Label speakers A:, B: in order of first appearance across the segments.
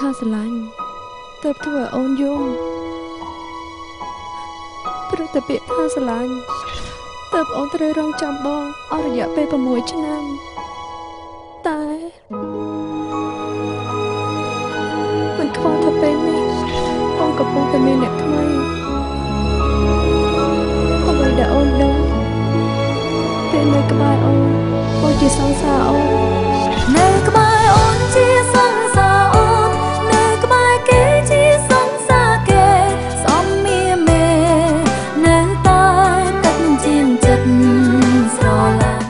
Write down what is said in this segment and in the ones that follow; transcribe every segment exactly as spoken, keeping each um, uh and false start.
A: ថាស្រឡាញ់ទើបធ្វើឲ្យអូនយំព្រោះតែពាក្យថាស្រឡាញ់ទើបអូនត្រូវរងចាំបងអស់រយៈពេលប្រាំមួយឆ្នាំតែមិនខ្វល់ថាពេលនេះបងកំពុងតែមានអ្នកថ្មីអ្វីដែលអូនដឹងពេលនៅក្បែរអូនបងជាសង្សារអូន
B: នៅក្បែរអូនជាសង្សារអូននៅក្បែរគេជាសង្សារគេសំមៀមេនៅតែទឹកជាងចិត្តស្រឡាញ់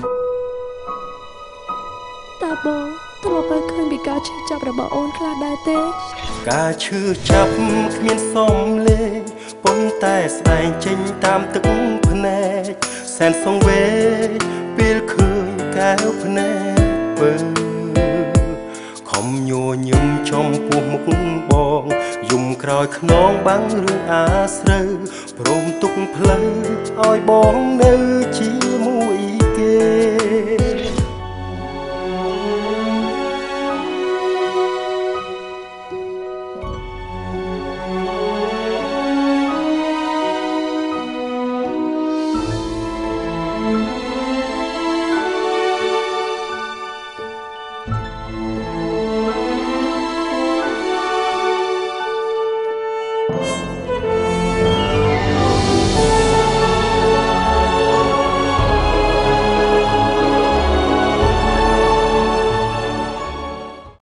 A: តើបងធ្លាប់បានឃើញពីការឈឺចាប់របស់អូនខ្លះដែរទេ
C: ការឈឺចាប់គ្មានសំលេងប៉ុន្តែស្ដែងចេញតាមទឹកភ្នែកសែនសង្វេគពេលឃើញកែវភ្នែកបើខំញញឹមចំពោះមុខបងយំក្រោយខ្នងបាំងរឿងអាស្រូវព្រមទុកផ្លូវឲ្យបងនៅជាមួយ